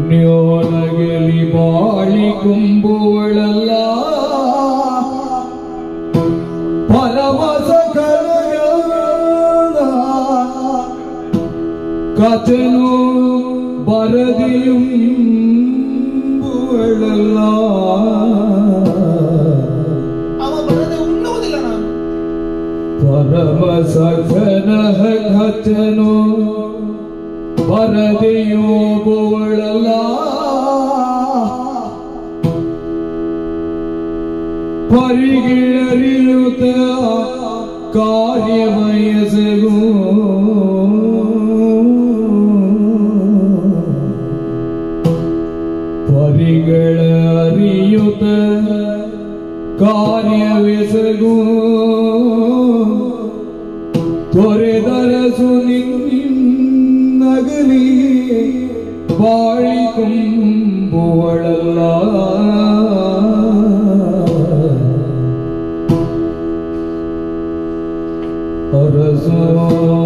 ನ್ಯೋನಗೆಲಿ ಬಾಳಿ ಕುಂಬುವಳಲ್ಲ ಪರಮ ಸಕಲಯಾದ ಕಥೆನು ಬರದಿಯುಂಬುವಳಲ್ಲ ಅವ ಬರದೆ ಉಣ್ಣುವುದಿಲ್ಲ ನಾನು ಪರಮ ಸಕಲ ಕಥೆನು ಬರದಿಯುಂಬುವಳಲ್ಲ ಪರಿಗಿಳರಿಯುತ ಕಾರ್ಯವಯಸಗೂ ಪರಿಗಳ ಅರಿಯುತ ಕಾರ್ಯವೆಸಗೂ ತೊರೆದರಸು ನಿನ್ನಗಲಿ ಬಾಳಿ ಕುಂಬುವಳಲ್ಲ ಅರಸೋ